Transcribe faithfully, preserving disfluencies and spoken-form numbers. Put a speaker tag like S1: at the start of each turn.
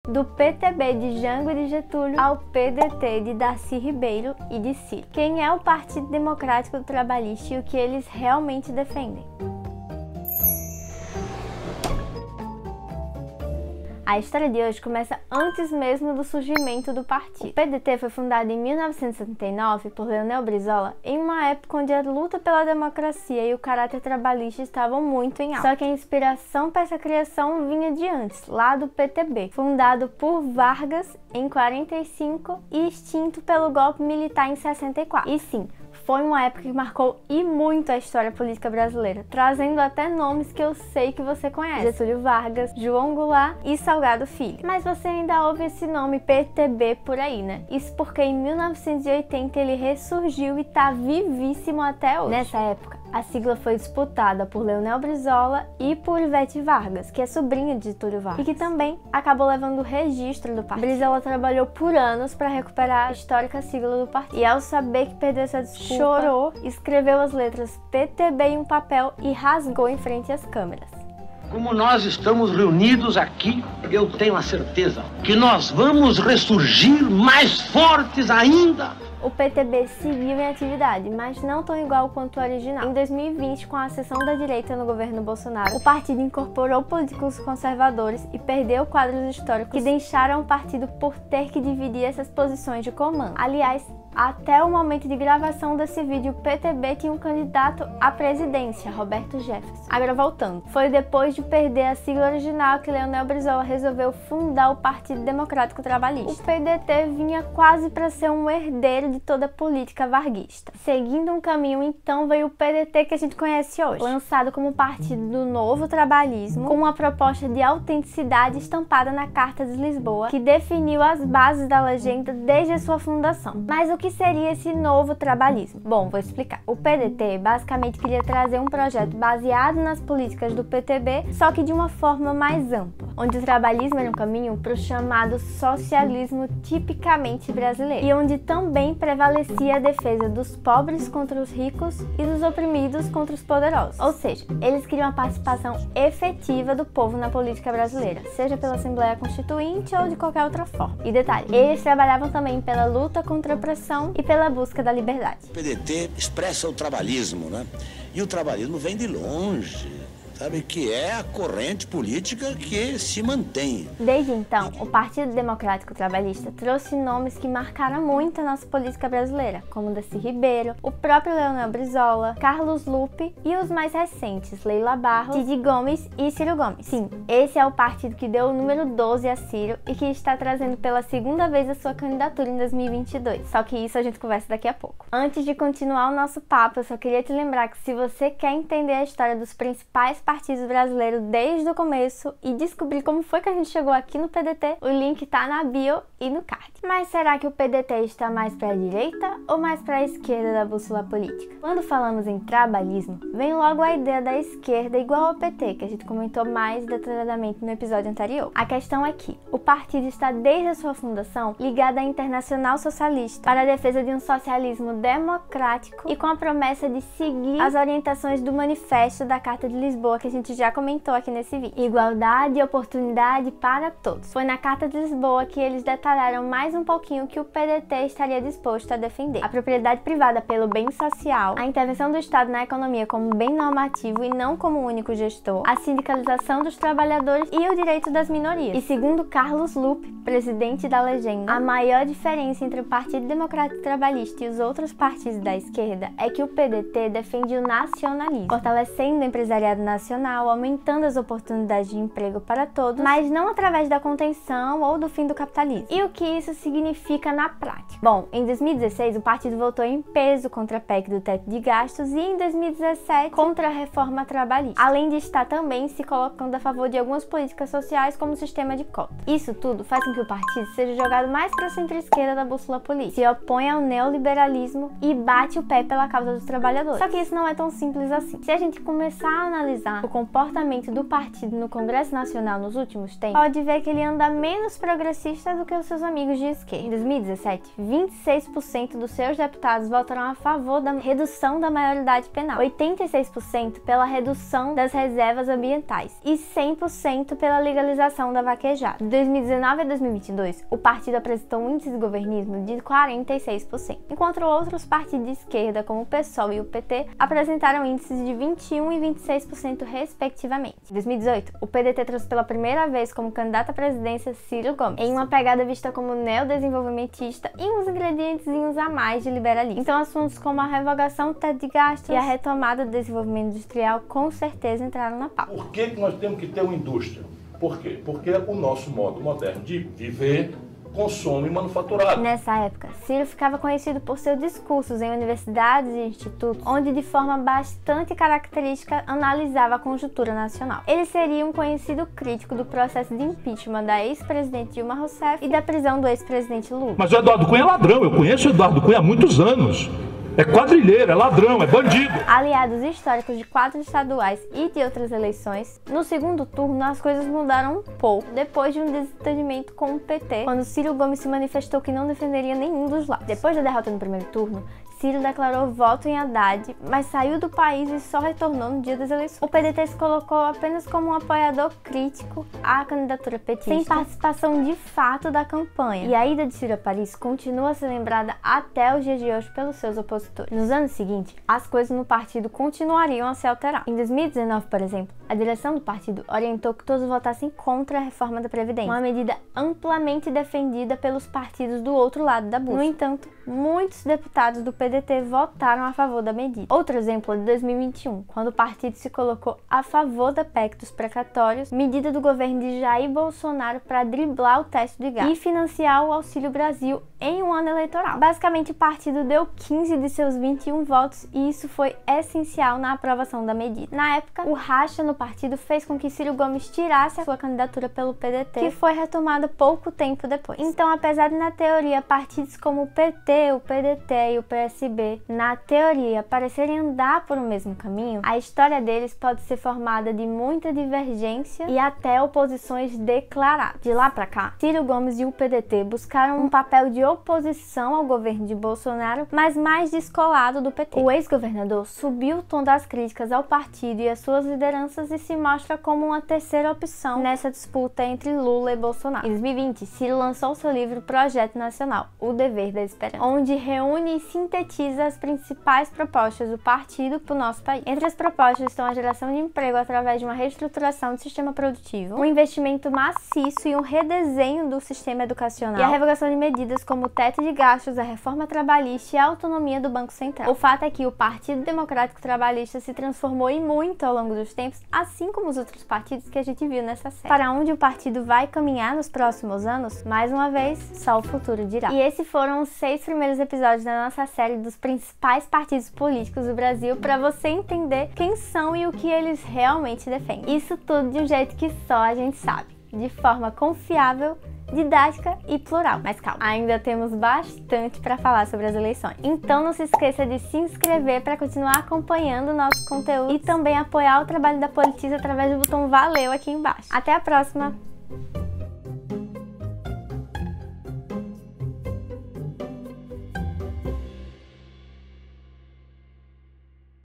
S1: do P T B de Jango e de Getúlio ao P D T de Darcy Ribeiro e de Ciro. Quem é o Partido Democrático Trabalhista e o que eles realmente defendem? A história de hoje começa antes mesmo do surgimento do partido. O P D T foi fundado em mil novecentos e setenta e nove por Leonel Brizola em uma época onde a luta pela democracia e o caráter trabalhista estavam muito em alta. Só que a inspiração para essa criação vinha de antes, lá do P T B, fundado por Vargas em quarenta e cinco e extinto pelo golpe militar em sessenta e quatro. E sim, foi uma época que marcou e muito a história política brasileira, trazendo até nomes que eu sei que você conhece: Getúlio Vargas, João Goulart e Salgado Filho. Mas você ainda ouve esse nome P T B por aí, né? Isso porque em mil novecentos e oitenta ele ressurgiu e tá vivíssimo até hoje. Nessa época, a sigla foi disputada por Leonel Brizola e por Ivete Vargas, que é sobrinha de Getúlio Vargas, e que também acabou levando o registro do partido. Brizola trabalhou por anos para recuperar a histórica sigla do partido, e ao saber que perdeu essa desculpa, chorou, escreveu as letras P T B em um papel e rasgou em frente às câmeras.
S2: Como nós estamos reunidos aqui, eu tenho a certeza que nós vamos ressurgir mais fortes ainda.
S1: O P T B seguiu em atividade, mas não tão igual quanto o original. Em dois mil e vinte, com a ascensão da direita no governo Bolsonaro, o partido incorporou políticos conservadores e perdeu quadros históricos que deixaram o partido por ter que dividir essas posições de comando. Aliás, até o momento de gravação desse vídeo, o P T B tinha um candidato à presidência, Roberto Jefferson. Agora voltando, foi depois de perder a sigla original que Leonel Brizola resolveu fundar o Partido Democrático Trabalhista. O P D T vinha quase para ser um herdeiro de toda a política varguista. Seguindo um caminho, então, veio o P D T que a gente conhece hoje, lançado como Partido do Novo Trabalhismo, com uma proposta de autenticidade estampada na Carta de Lisboa, que definiu as bases da legenda desde a sua fundação. Mas o que seria esse novo trabalhismo? Bom, vou explicar. O P D T basicamente queria trazer um projeto baseado nas políticas do P T B, só que de uma forma mais ampla, onde o trabalhismo era um caminho para o chamado socialismo tipicamente brasileiro, e onde também prevalecia a defesa dos pobres contra os ricos e dos oprimidos contra os poderosos. Ou seja, eles queriam a participação efetiva do povo na política brasileira, seja pela Assembleia Constituinte ou de qualquer outra forma. E detalhe, eles trabalhavam também pela luta contra a opressão e pela busca da liberdade.
S3: O P D T expressa o trabalhismo, né? E o trabalhismo vem de longe, sabe, que é a corrente política que se mantém.
S1: Desde então, o Partido Democrático Trabalhista trouxe nomes que marcaram muito a nossa política brasileira, como Darcy Ribeiro, o próprio Leonel Brizola, Carlos Lupe e os mais recentes, Leila Barros, Cid Gomes e Ciro Gomes. Sim, esse é o partido que deu o número doze a Ciro e que está trazendo pela segunda vez a sua candidatura em dois mil e vinte e dois. Só que isso a gente conversa daqui a pouco. Antes de continuar o nosso papo, eu só queria te lembrar que se você quer entender a história dos principais partidos brasileiros desde o começo e descobrir como foi que a gente chegou aqui no P D T, o link tá na bio e no card. Mas será que o P D T está mais para a direita ou mais para a esquerda da bússola política? Quando falamos em trabalhismo, vem logo a ideia da esquerda igual ao P T, que a gente comentou mais detalhadamente no episódio anterior. A questão é que o partido está desde a sua fundação ligado à Internacional Socialista para a defesa de um socialismo democrático e com a promessa de seguir as orientações do Manifesto da Carta de Lisboa, que a gente já comentou aqui nesse vídeo. Igualdade e oportunidade para todos. Foi na Carta de Lisboa que eles detalharam mais um pouquinho que o P D T estaria disposto a defender: a propriedade privada pelo bem social, a intervenção do Estado na economia como bem normativo e não como único gestor, a sindicalização dos trabalhadores e o direito das minorias. E segundo Carlos Lupe, presidente da legenda, a maior diferença entre o Partido Democrático Trabalhista e os outros partidos da esquerda é que o P D T defende o nacionalismo, fortalecendo o empresariado nacional, aumentando as oportunidades de emprego para todos, mas não através da contenção ou do fim do capitalismo. E o que isso significa na prática? Bom, em dois mil e dezesseis o partido votou em peso contra a P E C do teto de gastos e em dois mil e dezessete contra a reforma trabalhista, além de estar também se colocando a favor de algumas políticas sociais como o sistema de cotas. Isso tudo faz com que o partido seja jogado mais para a centro-esquerda da bússola política, se opõe ao neoliberalismo e bate o pé pela causa dos trabalhadores. Só que isso não é tão simples assim. Se a gente começar a analisar o comportamento do partido no Congresso Nacional nos últimos tempos, pode ver que ele anda menos progressista do que os seus amigos de esquerda. Em dois mil e dezessete, vinte e seis por cento dos seus deputados votaram a favor da redução da maioridade penal, oitenta e seis por cento pela redução das reservas ambientais e cem por cento pela legalização da vaquejada. De dois mil e dezenove a dois mil dois mil e vinte e dois, o partido apresentou um índice de governismo de quarenta e seis por cento, enquanto outros partidos de esquerda, como o PSOL e o P T, apresentaram índices de vinte e um por cento e vinte e seis por cento respectivamente. Em dois mil e dezoito, o P D T trouxe pela primeira vez como candidato à presidência Ciro Gomes, em uma pegada vista como neodesenvolvimentista e uns ingredientezinhos a mais de liberalismo. Então, assuntos como a revogação do teto de gastos e a retomada do desenvolvimento industrial com certeza entraram na pauta.
S4: Por que que nós temos que ter uma indústria? Por quê? Porque o nosso modo moderno de viver consome manufaturado.
S1: Nessa época, Ciro ficava conhecido por seus discursos em universidades e institutos, onde de forma bastante característica analisava a conjuntura nacional. Ele seria um conhecido crítico do processo de impeachment da ex-presidente Dilma Rousseff e da prisão do ex-presidente Lula.
S5: Mas o Eduardo Cunha é ladrão, eu conheço o Eduardo Cunha há muitos anos. É quadrilheiro, é ladrão, é bandido.
S1: Aliados históricos de quadros estaduais e de outras eleições, no segundo turno as coisas mudaram um pouco, depois de um desentendimento com o P T, quando Ciro Gomes se manifestou que não defenderia nenhum dos lados. Depois da derrota no primeiro turno, Ciro declarou voto em Haddad, mas saiu do país e só retornou no dia das eleições. O P D T se colocou apenas como um apoiador crítico à candidatura petista, sem participação de fato da campanha. E a ida de Ciro a Paris continua a ser lembrada até os dias de hoje pelos seus opositores. Nos anos seguintes, as coisas no partido continuariam a se alterar. Em dois mil e dezenove, por exemplo, a direção do partido orientou que todos votassem contra a reforma da Previdência, uma medida amplamente defendida pelos partidos do outro lado da bússola. No entanto, muitos deputados do P D T votaram a favor da medida. Outro exemplo é de dois mil e vinte e um, quando o partido se colocou a favor da P E C dos precatórios, medida do governo de Jair Bolsonaro para driblar o teto de gastos e financiar o Auxílio Brasil em um ano eleitoral. Basicamente, o partido deu quinze de seus vinte e um votos e isso foi essencial na aprovação da medida. Na época, o racha no partido fez com que Ciro Gomes tirasse a sua candidatura pelo P D T, que foi retomada pouco tempo depois. Então, apesar de na teoria partidos como o P T, o P D T e o P S B, na teoria, parecerem andar por um mesmo caminho, a história deles pode ser formada de muita divergência e até oposições declaradas. De lá pra cá, Ciro Gomes e o P D T buscaram um papel de oposição ao governo de Bolsonaro, mas mais descolado do P T. O ex-governador subiu o tom das críticas ao partido e às suas lideranças e se mostra como uma terceira opção nessa disputa entre Lula e Bolsonaro. Em dois mil e vinte, Ciro lançou seu livro Projeto Nacional, O Dever da Esperança, onde reúne e sintetiza as principais propostas do partido para o nosso país. Entre as propostas estão a geração de emprego através de uma reestruturação do sistema produtivo, um investimento maciço e um redesenho do sistema educacional, e a revogação de medidas como o teto de gastos, a reforma trabalhista e a autonomia do Banco Central. O fato é que o Partido Democrático Trabalhista se transformou e muito ao longo dos tempos, assim como os outros partidos que a gente viu nessa série. Para onde o partido vai caminhar nos próximos anos, mais uma vez, só o futuro dirá. E esses foram os seis primeiros episódios da nossa série dos principais partidos políticos do Brasil, para você entender quem são e o que eles realmente defendem. Isso tudo de um jeito que só a gente sabe, de forma confiável, didática e plural. Mas calma, ainda temos bastante para falar sobre as eleições. Então não se esqueça de se inscrever para continuar acompanhando o nosso conteúdo e também apoiar o trabalho da Politiza através do botão valeu aqui embaixo. Até a próxima!